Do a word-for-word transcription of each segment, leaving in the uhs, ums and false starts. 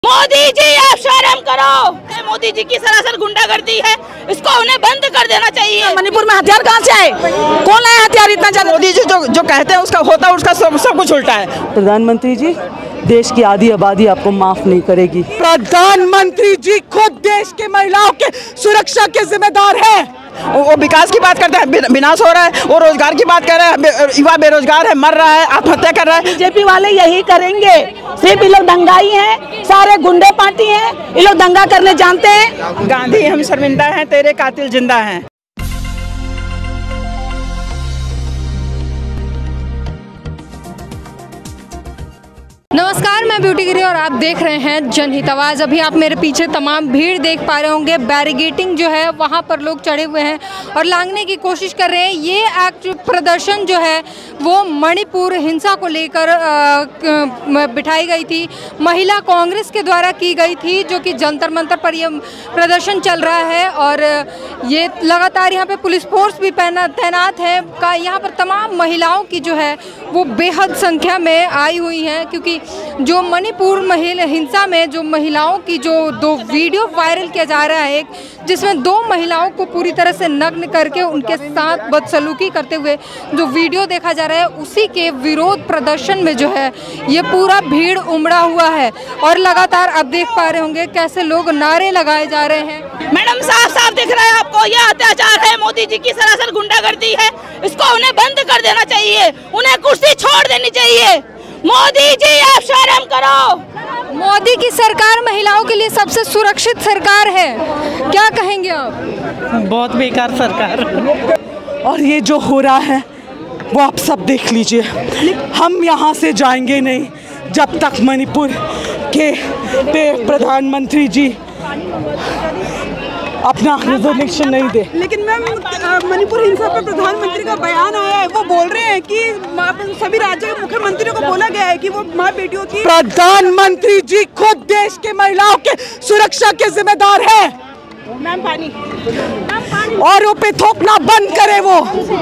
मोदी जी आप शर्म करो। मोदी जी की सरासर गुंडागर्दी है, इसको उन्हें बंद कर देना चाहिए। मणिपुर में हथियार कहाँ से आए? कौन लाया हथियार इतना ज्यादा? मोदी जी जो जो कहते हैं उसका होता है, उसका सब सब कुछ उल्टा है। प्रधानमंत्री जी देश की आधी आबादी आपको माफ नहीं करेगी। प्रधानमंत्री जी खुद देश के महिलाओं के सुरक्षा के जिम्मेदार है। वो विकास की बात करते हैं, विनाश हो रहा है। वो रोजगार की बात कर रहे हैं, युवा बेरोजगार है, मर रहा है, आत्महत्या कर रहा है। बीजेपी वाले यही करेंगे, सिर्फ ये लोग दंगाई हैं, सारे गुंडे पार्टी हैं, ये लोग दंगा करने जानते हैं। गांधी हम शर्मिंदा हैं, तेरे कातिल जिंदा हैं। नमस्कार, मैं ब्यूटी गिरी और आप देख रहे हैं जनहित आवाज़। अभी आप मेरे पीछे तमाम भीड़ देख पा रहे होंगे। बैरिगेटिंग जो है वहाँ पर लोग चढ़े हुए हैं और लांघने की कोशिश कर रहे हैं। ये एक्ट प्रदर्शन जो है वो मणिपुर हिंसा को लेकर बिठाई गई थी, महिला कांग्रेस के द्वारा की गई थी, जो कि जंतर मंतर पर ये प्रदर्शन चल रहा है। और ये लगातार यहाँ पे पुलिस फोर्स भी तैनात है। का यहाँ पर तमाम महिलाओं की जो है वो बेहद संख्या में आई हुई हैं, क्योंकि जो मणिपुर महिला हिंसा में जो महिलाओं की जो दो वीडियो वायरल किया जा रहा है, एक जिसमें दो महिलाओं को पूरी तरह से नग्न करके उनके साथ बदसलूकी करते हुए जो वीडियो देखा जा रहा है, उसी के विरोध प्रदर्शन में जो है ये पूरा भीड़ उमड़ा हुआ है। और लगातार आप देख पा रहे होंगे कैसे लोग नारे लगाए जा रहे हैं। मैडम साफ साफ दिख रहा है आपको, यह अत्याचार है, मोदी जी की सरासर गुंडागर्दी है, इसको उन्हें बंद कर देना चाहिए, उन्हें कुर्सी छोड़ देनी चाहिए। मोदी जी आप शर्म करो। मोदी की सरकार महिलाओं के लिए सबसे सुरक्षित सरकार है, क्या कहेंगे आप? बहुत बेकार सरकार। और ये जो हो रहा है वो आप सब देख लीजिए। हम यहाँ से जाएंगे नहीं जब तक मणिपुर के पे प्रधानमंत्री जी अपना रिजोल्यूशन नहीं दे। लेकिन मैम मणिपुर हिंसा पर प्रधानमंत्री का बयान आया है, वो बोल रहे हैं कि सभी राज्यों के मुख्यमंत्रियों को बोला गया है कि वो माँ बेटियों की। प्रधानमंत्री जी खुद देश के महिलाओं के सुरक्षा के जिम्मेदार है। मैम पानी, औरों पे थोपना बंद करे। वो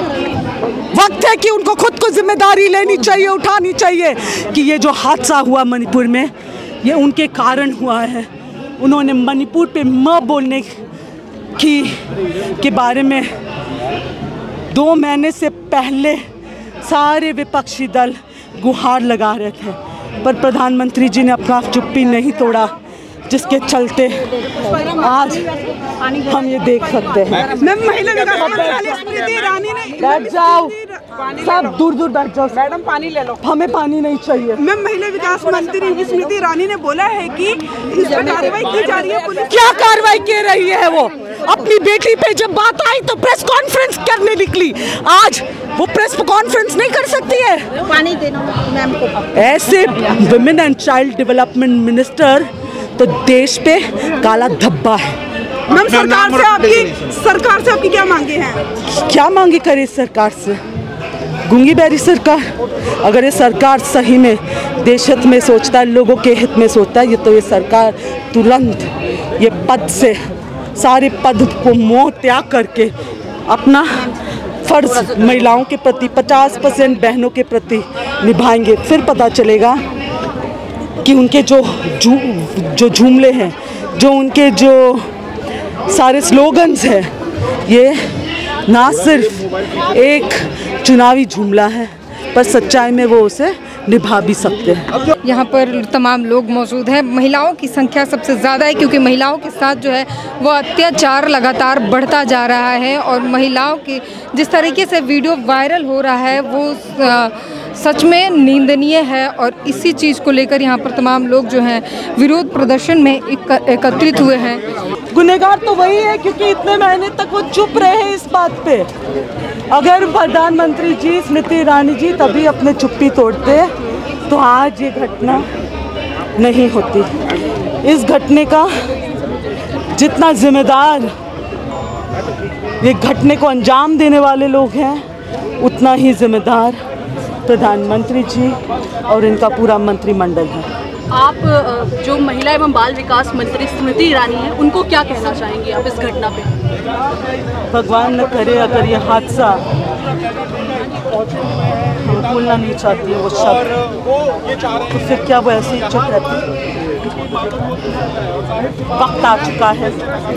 वक्त है कि उनको खुद को जिम्मेदारी लेनी चाहिए, उठानी चाहिए कि ये जो हादसा हुआ मणिपुर में ये उनके कारण हुआ है। उन्होंने मणिपुर पे म बोलने की के बारे में दो महीने से पहले सारे विपक्षी दल गुहार लगा रहे थे, पर प्रधानमंत्री जी ने अपना चुप्पी नहीं तोड़ा, जिसके चलते आज हम ये देख सकते हैं। मैम महिला विकास मंत्री स्मृति ईरानी ने बैठ जाओ, सब दूर दूर बैठ जाओ। मैडम पानी ले लो, हमें पानी नहीं चाहिए। मैम महिला विकास मंत्री स्मृति ईरानी ने बोला है कि इस पर कार्रवाई की जा रही है। पुलिस क्या कार्रवाई कर रही है? वो अपनी बेटी पे जब बात आई तो प्रेस कॉन्फ्रेंस करने निकली, आज वो प्रेस कॉन्फ्रेंस नहीं कर सकती है। पानी देना मैम को। ऐसे women and child development minister तो देश पे काला धब्बा है। मैम सरकार से आपकी सरकार से आपकी क्या मांगे हैं? क्या मांगे करे सरकार से? गूंगी बैरी सरकार। अगर ये सरकार सही में देश हित में सोचता है, लोगों के हित में सोचता है, ये तो ये सरकार तुरंत ये पद से सारे पद को मोह त्याग करके अपना फर्ज महिलाओं के प्रति पचास परसेंट बहनों के प्रति निभाएंगे। फिर पता चलेगा कि उनके जो जू जो जुमले हैं, जो उनके जो सारे स्लोगन्स हैं, ये ना सिर्फ एक चुनावी जुमला है, पर सच्चाई में वो उसे निभा भी सकते हैं। यहाँ पर तमाम लोग मौजूद हैं। महिलाओं की संख्या सबसे ज़्यादा है, क्योंकि महिलाओं के साथ जो है वो अत्याचार लगातार बढ़ता जा रहा है। और महिलाओं की जिस तरीके से वीडियो वायरल हो रहा है वो आ, सच में निंदनीय है। और इसी चीज़ को लेकर यहाँ पर तमाम लोग जो हैं विरोध प्रदर्शन में एकत्रित हुए हैं। गुनहगार तो वही है, क्योंकि इतने महीने तक वो चुप रहे इस बात पे। अगर प्रधानमंत्री जी स्मृति ईरानी जी तभी अपने चुप्पी तोड़ते तो आज ये घटना नहीं होती। इस घटने का जितना जिम्मेदार ये घटने को अंजाम देने वाले लोग हैं, उतना ही जिम्मेदार प्रधानमंत्री जी और इनका पूरा मंत्रिमंडल है। आप जो महिला एवं बाल विकास मंत्री स्मृति ईरानी हैं, उनको क्या कहना चाहेंगी आप इस घटना पे? भगवान न करे अगर ये हादसा बोलना नहीं चाहती है वो शब्द, तो फिर क्या वो ऐसे ही चुप रहती? वक्त आ चुका है,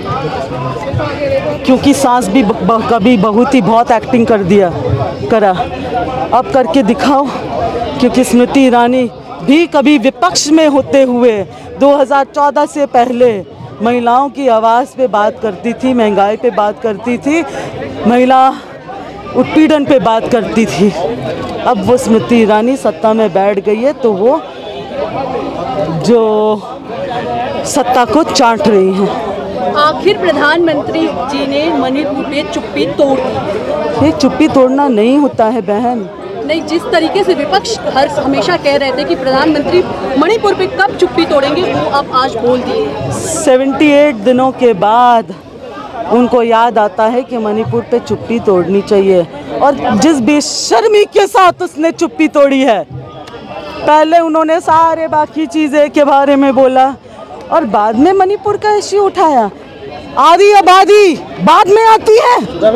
क्योंकि सास भी ब, ब, कभी बहुत ही बहुत एक्टिंग कर दिया करा, अब करके दिखाओ। क्योंकि स्मृति ईरानी भी कभी विपक्ष में होते हुए दो हज़ार चौदह से पहले महिलाओं की आवाज़ पे बात करती थी, महंगाई पे बात करती थी, महिला उत्पीड़न पे बात करती थी। अब वो स्मृति ईरानी सत्ता में बैठ गई है तो वो जो सत्ता को चाट रही हैं। आखिर प्रधानमंत्री जी ने मणिपुर पे चुप्पी तोड़ दी। ये चुप्पी तोड़ना नहीं होता है बहन। नहीं, जिस तरीके से विपक्ष हर हमेशा कह रहे थे कि प्रधानमंत्री मणिपुर पे कब चुप्पी तोड़ेंगे, वो आप आज बोल दिए। अठहत्तर दिनों के बाद उनको याद आता है कि मणिपुर पे चुप्पी तोड़नी चाहिए, और जिस बेशर्मी के साथ उसने चुप्पी तोड़ी है। पहले उन्होंने सारे बाकी चीज़ें के बारे में बोला और बाद में मणिपुर का इश्यू उठाया। आधी आबादी बाद में आती है,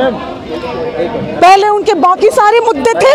पहले उनके बाकी सारे मुद्दे थे।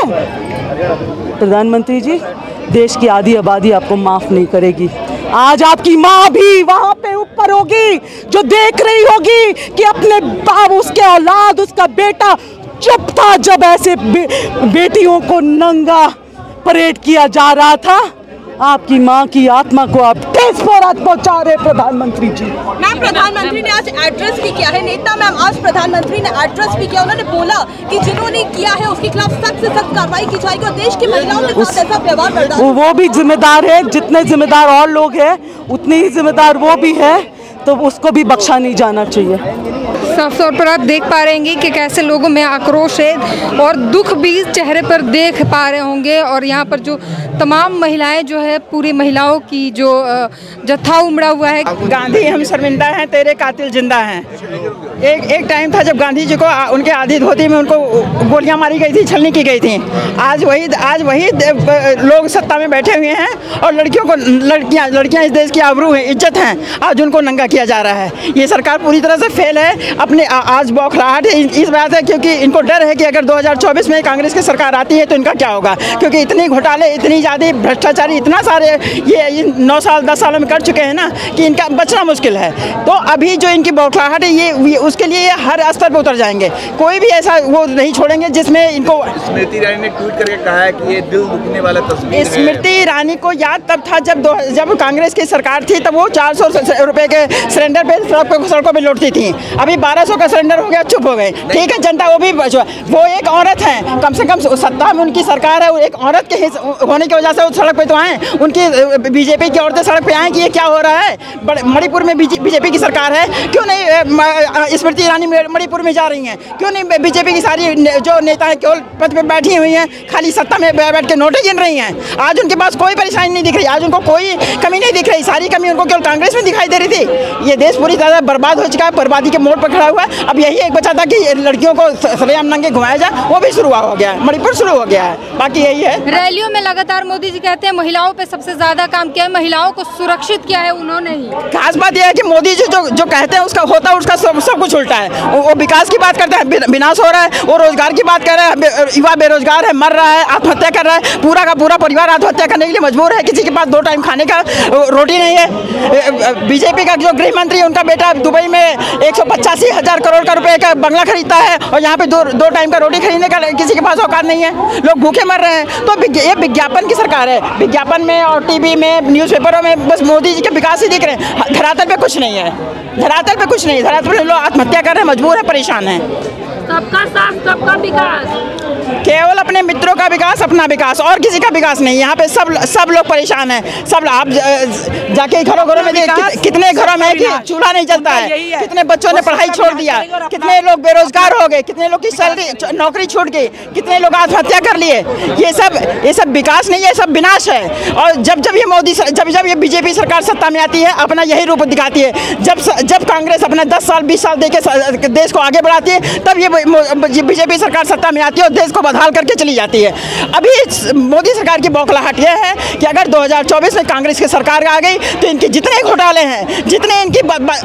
प्रधानमंत्री जी, देश की आधी आबादी आपको माफ़ नहीं करेगी। आज आपकी माँ भी वहाँ पे ऊपर होगी, जो देख रही होगी कि अपने बाप, उसके औलाद, उसका बेटा चुप था जब ऐसे बे, बेटियों को नंगा परेड किया जा रहा था। आपकी माँ की आत्मा को आप ठेस पहुंचा रहे प्रधानमंत्री जी। मैम, प्रधानमंत्री ने आज एड्रेस भी किया है, नेता मैम आज प्रधानमंत्री ने एड्रेस भी किया। उन्होंने बोला कि जिन्होंने किया है उसके खिलाफ सख्त से सख्त कार्रवाई की जाएगी और देश की महिलाओं के साथ ऐसा व्यवहार बर्दाश्त। वो भी जिम्मेदार है, जितने जिम्मेदार और लोग हैं उतनी ही जिम्मेदार वो भी है, तो उसको भी बख्शा नहीं जाना चाहिए। साफ तौर पर आप देख पा रहे हैं कि कैसे लोगों में आक्रोश है और दुख भी चेहरे पर देख पा रहे होंगे। और यहाँ पर जो तमाम महिलाएं जो है, पूरी महिलाओं की जो जत्था उमड़ा हुआ है। गांधी हम शर्मिंदा हैं, तेरे कातिल जिंदा हैं। एक एक टाइम था जब गांधी जी को उनके आधी धोती में उनको गोलियां मारी गई थी, छलनी की गई थी। आज वही आज वही लोग सत्ता में बैठे हुए हैं और लड़कियों को लड़कियां लड़कियां इस देश की आबरू है, इज्जत हैं, आज उनको नंगा किया जा रहा है। ये सरकार पूरी तरह से फेल है। अपने आज बौखलाहट इस बात है क्योंकि इनको डर है कि अगर दो हज़ार चौबीस में कांग्रेस की सरकार आती है तो इनका क्या होगा, क्योंकि इतनी घोटाले, इतनी ज़्यादा भ्रष्टाचारी, इतना सारे ये नौ साल दस सालों में कर चुके हैं ना कि इनका बचना मुश्किल है। तो अभी जो इनकी बौखलाहट है ये उसके लिए ये हर स्तर पर उतर जाएंगे। कोई भी ऐसा वो नहीं छोड़ेंगे जिसमें इनको। स्मृति ईरानी ने ट्वीट करके कहा है कि ये दिल दुखने वाला तस्वीर है। स्मृति ईरानी को याद तब था जब दो जब कांग्रेस की सरकार थी तब वो चार सौ रुपये के सिलेंडर पे सड़कों पर लौटती थी। अभी बारह सौ का सिलेंडर हो गया, चुप हो गए। ठीक है, जनता वो भी वो एक औरत है, कम से कम सत्ता में उनकी सरकार है, वो एक औरत के होने की वजह से वो सड़क पे तो आए। उनकी बीजेपी की औरतें सड़क पे आए कि ये क्या हो रहा है। मणिपुर में बीजेपी की सरकार है, क्यों नहीं स्मृति ईरानी मणिपुर में जा रही हैं? क्यों नहीं बीजेपी की सारी जो नेता है केवल पद पे बैठी हुई हैं, खाली सत्ता में बैठ के नोटें गिन रही हैं? आज उनके पास कोई परेशानी नहीं दिख रही, आज उनको कोई कमी नहीं दिख रही। सारी कमी उनको केवल कांग्रेस में दिखाई दे रही थी। ये देश पूरी तरह बर्बाद हो चुका है, बर्बादी के मोड़ पर खड़ा हुआ है। अब यही एक बचा था कि लड़कियों को सरेआम नंगे घुमाया जाए, वो भी शुरू हो गया है, मणिपुर शुरू हो गया है। बाकी यही है। रैलियों में लगातार मोदी जी कहते हैं महिलाओं पे सबसे ज्यादा काम किया है, महिलाओं को सुरक्षित किया है उन्होंने ही। खास बात यह है कि मोदी जी जो जो कहते हैं उसका होता है उसका सब सब कुछ उल्टा है। वो, वो विकास की बात करते हैं, विनाश हो रहा है। वो रोजगार की बात कर रहे हैं, युवा बेरोजगार है, मर रहा है, आत्महत्या कर रहा है। पूरा का पूरा परिवार आत्महत्या करने के लिए मजबूर है। किसी के पास दो टाइम खाने का रोटी नहीं है। बीजेपी का जो गृह मंत्री, उनका बेटा दुबई में एक सौ पचासी हजार करोड़ का रुपए का बंगला खरीदता है और यहाँ पे दो दो टाइम का रोटी खरीदने का किसी के पास औकात नहीं है। लोग भूखे मर रहे हैं। तो ये विज्ञापन की सरकार है। विज्ञापन में और टीवी में, न्यूज़पेपरों में बस मोदी जी के विकास ही दिख रहे हैं। धरातल पे कुछ नहीं है, धरातल पे कुछ नहीं। धरातल पे लोग आत्महत्या कर रहे हैं, मजबूर है, परेशान है। सबका साथ सबका विकास, केवल अपने मित्रों का विकास, अपना विकास, और किसी का विकास नहीं। यहाँ पे सब सब लोग परेशान हैं। सब आप जाके घरों घरों में कि, कितने घरों में कि चूल्हा नहीं जलता है, कितने बच्चों ने पढ़ाई छोड़ दिया, कितने लोग बेरोजगार हो गए, कितने लोग की सैलरी नौकरी छूट गई, कितने लोग आत्महत्या कर लिए। ये सब ये सब विकास नहीं है, सब विनाश है। और जब जब ये मोदी जब जब ये बीजेपी सरकार सत्ता में आती है अपना यही रूप दिखाती है। जब जब कांग्रेस अपना दस साल बीस साल दे के देश को आगे बढ़ाती है तब ये बीजेपी सरकार सत्ता में आती है और देश को बदहाल करके चली जाती है। अभी मोदी सरकार की बौखलाहट यह है कि अगर दो हज़ार चौबीस में कांग्रेस की सरकार आ गई तो इनके जितने घोटाले हैं, जितने इनकी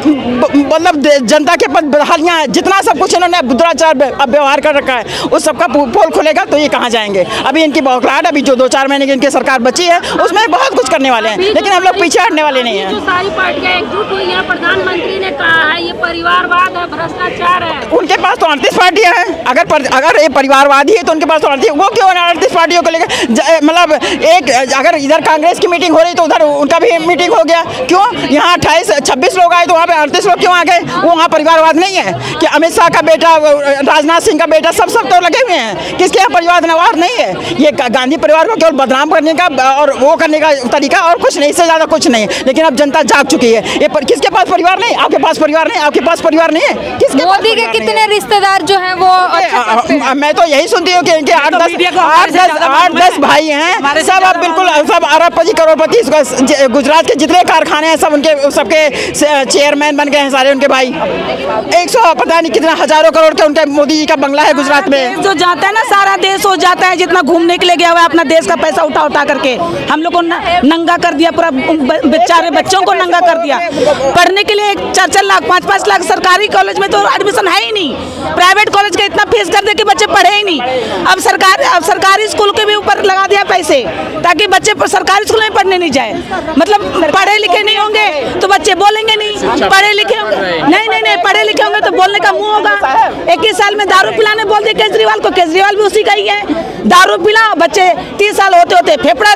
मतलब जनता के बदहालियाँ हैं, जितना सब कुछ इन्होंने दुराचार व्यवहार कर रखा है, उस सबका पोल खुलेगा तो ये कहाँ जाएंगे। अभी इनकी बौखलाहट, अभी जो दो चार महीने की इनकी सरकार बची है उसमें बहुत कुछ करने वाले हैं, लेकिन हम लोग पीछे हटने वाले नहीं हैं। जो सारी पार्टियां एकजुट हुई हैं, प्रधानमंत्री ने कहा है ये परिवारवाद है, भ्रष्टाचार है। उनके पास तो अड़तीस पार्टियां हैं। अगर पर, अगर ये परिवारवादी है तो उनके पास तो अड़तीस, वो क्यों अड़तीस पार्टियों को लेकर, मतलब एक अगर इधर कांग्रेस की मीटिंग हो रही तो उधर उनका भी मीटिंग हो गया। क्यों यहाँ अट्ठाईस छब्बीस लोग आए तो वहाँ पे अड़तीस लोग क्यों आ गए? वो वहाँ परिवारवाद नहीं है कि अमित शाह का बेटा, राजनाथ सिंह का बेटा, सब सब तो लगे हुए हैं। किसके यहाँ परिवारवाद नहीं है? ये गांधी परिवार को केवल बदनाम करने का और वो करने का तरीका और कुछ नहीं, इससे ज़्यादा कुछ नहीं। लेकिन अब जनता जाग चुकी है। ये पर, किसके पास परिवार नहीं? आपके पास परिवार नहीं? आपके पास परिवार नहीं है? किसके मोदी के कितने रिश्तेदार जो हैं वो आ, मैं तो यही सुनती हूँ कि इनके आठ दस आठ दस आठ दस भाई हैं, सब अब बिल्कुल सब अरबपति करोड़पति, गुजरात के जितने कारखाने हैं सब उनके सबके चेयरमैन बन गए हैं सारे उनके भाई। एक सौ पता नहीं कितना हजारों करोड़ के उनके मोदी जी का बंगला है गुजरात में। जो जाता है ना, सारा देश हो जाता है, जितना घूमने के लिए गया हुआ है अपना देश का पैसा उठा उठा करके हम लोग को नंगा कर दिया, पूरा बेचारे बच्चों को नंगा कर दिया। पढ़ने के लिए चार चार लाख पाँच पाँच लाख सरकारी कॉलेज में तो एडमिशन है ही नहीं, प्राइवेट कॉलेज का इतना फीस कर दे कि बच्चे पढ़े ही नहीं। अब सरकार अब सरकारी स्कूल के भी ऊपर लगा दिया पैसे ताकि बच्चे सरकारी स्कूल में पढ़ने नहीं जाए। मतलब पढ़े लिखे नहीं होंगे तो बच्चे बोलेंगे नहीं, पढ़े लिखे नहीं नहीं नहीं पढ़े लिखे होंगे तो बोलने का मुंह होगा। इक्कीस साल में दारू पिलाने बोल दिया केजरीवाल को, केजरीवाल भी उसी का ही है। दारू पिला बच्चे तीस साल होते होते फेफड़ा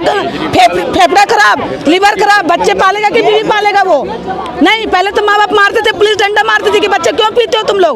फेफड़ा खराब, लिवर खराब, बच्चे पालेगा कि बीवी पालेगा? वो नहीं। पहले तो माँ बाप मारते थे, पुलिस डंडा मारती थी कि बच्चे क्यों पीते हो तुम लोग।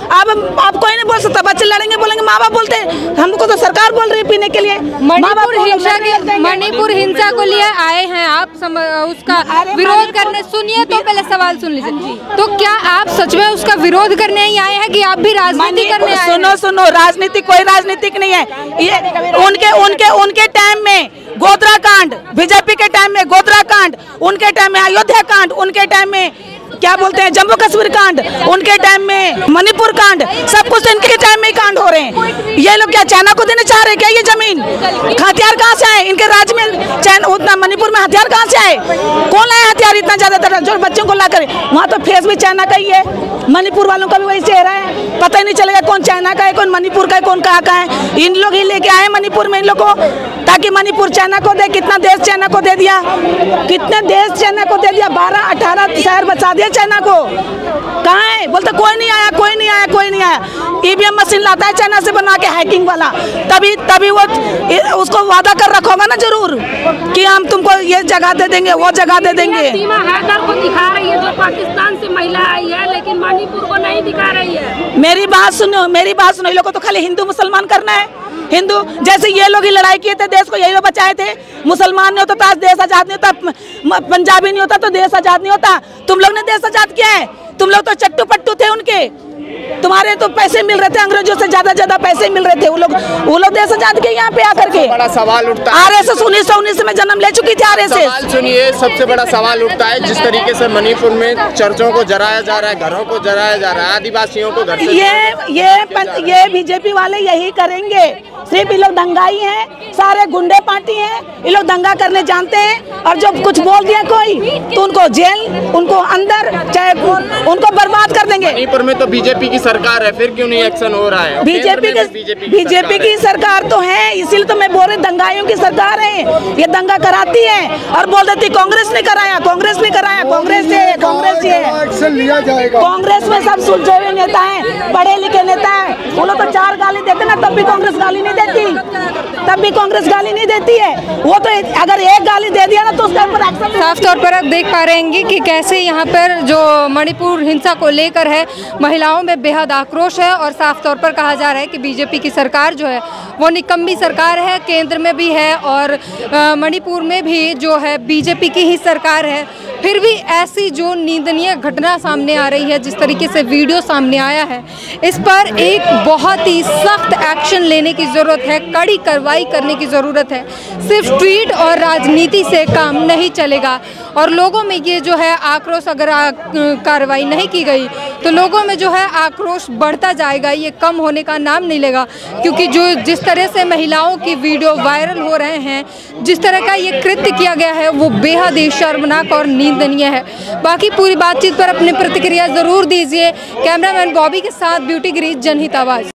अब आप कोई नहीं बोल सकता, बच्चे लड़ेंगे बोलेंगे, माँ बाप बोलते हमको तो सरकार बोल रही है पीने के लिए। मणिपुर हिंसा के मणिपुर हिंसा को लिए आए हैं आप, सम, उसका विरोध करने। सुनिए तो पहले सवाल सुन लीजिए। तो क्या आप सच में उसका विरोध करने ही आए हैं कि आप भी राजनीति करने आए हैं? सुनो सुनो, राजनीति कोई राजनीतिक नहीं है। ये उनके उनके उनके टाइम में गोधरा कांड, बीजेपी के टाइम में गोधरा कांड, उनके टाइम में अयोध्या कांड, उनके टाइम में क्या बोलते हैं जम्मू कश्मीर कांड, उनके टाइम में मणिपुर कांड, सब कुछ इनके टाइम में ही कांड हो रहे हैं। ये लोग क्या चाइना को देने चाह रहे हैं क्या ये जमीन? हथियार कहाँ से आए इनके राज्य में? चाइना उतना मणिपुर में हथियार कहाँ से आए? कौन लाया हथियार इतना ज्यादा जो बच्चों को ला कर? वहाँ तो फेस भी चाइना का ही है, मणिपुर वालों का भी वही चेहरा है। पता ही नहीं चलेगा कौन चाइना का है, कौन मणिपुर का है, कौन कहाँ का है। इन लोग ही लेके आए मणिपुर में इन लोग को ताकि मणिपुर चाइना को दे। कितना देश चाइना को दे दिया, कितने देश चाइना को दे दिया, बारह अठारह शहर बचा दिया चाइना को। कहाँ है? बोलते कोई नहीं आया, कोई नहीं आया, कोई नहीं आया। ईवीएम मशीन लाता है चाइना से बना के, हैकिंग वाला। तभी तभी वो उसको वादा कर रखा होगा ना जरूर कि हम तुमको ये जगह दे देंगे, वो जगह दे देंगे। सीमा हैदर को दिखा रही है जो पाकिस्तान से महिला आई है, लेकिन मणिपुर को नहीं दिखा रही है। मेरी बात सुनो, मेरी बात सुनो। ये लोगों को तो खाली हिंदू मुसलमान करना है। हिंदू जैसे ये लोग ही लड़ाई किए थे, देश को यही लोग बचाए थे। मुसलमान नहीं होता तो आज देश आजाद नहीं होता, पंजाबी नहीं होता तो देश आजाद नहीं होता। तुम लोग ने देश आजाद किया है। तुम लोग तो चट्टू पट्टू थे उनके, तुम्हारे तो पैसे मिल रहे थे, अंग्रेजों से ज्यादा ज्यादा पैसे मिल रहे थे। वो लोग वो लोग देश आजाद के यहाँ पे आकर के। बड़ा सवाल उठता है, आरएसएस उन्नीस सौ उन्नीस में जन्म ले चुकी थी आरएसएस। सुनिए, सबसे बड़ा सवाल उठता है जिस तरीके से मणिपुर में चर्चों को जलाया जा रहा है, घरों को जलाया जा रहा है, आदिवासियों को घर से ये ये ये बीजेपी वाले यही करेंगे। सिर्फ ये लोग दंगाई हैं, सारे गुंडे पार्टी हैं, ये लोग दंगा करने जानते हैं। और जब कुछ बोल दिया कोई तो उनको जेल, उनको अंदर, चाहे उनको बर्बाद कर देंगे। मणिपुर में तो बीजेपी की सरकार है, फिर क्यों नहीं एक्शन हो रहा है? बीजेपी की बीजेपी की सरकार तो है, इसीलिए तो मैं बोल रही दंगाइयों की सरकार है। ये दंगा कराती है और बोल देती कांग्रेस ने कराया, कांग्रेस ने कराया, कांग्रेस है, कांग्रेस है। एक्शन लिया जाएगा। कांग्रेस में सब सुलझे हुए नेता हैं, पढ़े लिखे नेता हैं। वो लोग तो चार गाली देते ना, तब भी कांग्रेस गाली नहीं देती, तब भी कांग्रेस गाली नहीं देती है। वो तो अगर एक गाली दे दिया ना तो उसके ऊपर एक्शन। साफ तौर पर आप देख पा रहे हैं कि कैसे यहाँ पर जो मणिपुर हिंसा को लेकर है, महिलाओं में बेहद आक्रोश है। और साफ तौर पर कहा जा रहा है कि बीजेपी की सरकार जो है वो निकम्मी सरकार है, केंद्र में भी है और मणिपुर में भी जो है बीजेपी की ही सरकार है। फिर भी ऐसी जो निंदनीय घटना सामने आ रही है, जिस तरीके से वीडियो सामने आया है, इस पर एक बहुत ही सख्त एक्शन लेने की ज़रूरत है, कड़ी कार्रवाई करने की ज़रूरत है। सिर्फ ट्वीट और राजनीति से काम नहीं चलेगा। और लोगों में ये जो है आक्रोश, अगर कार्रवाई नहीं की गई तो लोगों में जो है आक्रोश बढ़ता जाएगा, ये कम होने का नाम नहीं लेगा। क्योंकि जो जिस तरह से महिलाओं की वीडियो वायरल हो रहे हैं, जिस तरह का ये कृत्य किया गया है, वो बेहद ही शर्मनाक और निंदनीय है। बाकी पूरी बातचीत पर अपनी प्रतिक्रिया ज़रूर दीजिए। कैमरामैन बॉबी के साथ ब्यूटी गिरी, जनहित आवाज़।